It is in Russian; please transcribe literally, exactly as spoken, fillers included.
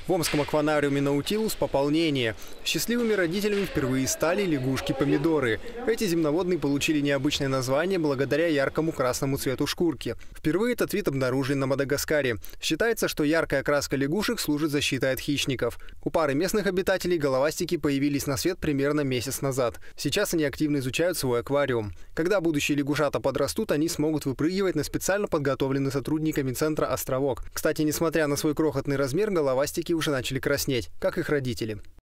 В Омском акванариуме «Наутилус» пополнение. Счастливыми родителями впервые стали лягушки-помидоры. Эти земноводные получили необычное название благодаря яркому красному цвету шкурки. Впервые этот вид обнаружен на Мадагаскаре. Считается, что яркая окраска лягушек служит защитой от хищников. У пары местных обитателей головастики появились на свет примерно месяц назад. Сейчас они активно изучают свой аквариум. Когда будущие лягушата подрастут, они смогут выпрыгивать на специально подготовленный сотрудниками центра островок. Кстати, несмотря на свой крохотный размер, головастики уже начали краснеть, как их родители.